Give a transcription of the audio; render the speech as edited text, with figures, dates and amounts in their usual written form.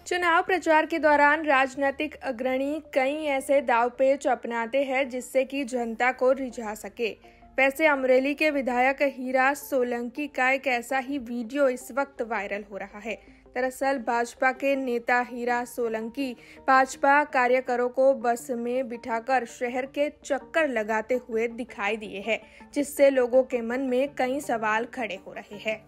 चुनाव प्रचार के दौरान राजनीतिक अग्रणी कई ऐसे दांवपेच अपनाते हैं जिससे कि जनता को रिझा सके। वैसे अमरेली के विधायक हीरा सोलंकी का एक ऐसा ही वीडियो इस वक्त वायरल हो रहा है। दरअसल भाजपा के नेता हीरा सोलंकी भाजपा कार्यकरों को बस में बिठाकर शहर के चक्कर लगाते हुए दिखाई दिए हैं, जिससे लोगों के मन में कई सवाल खड़े हो रहे हैं।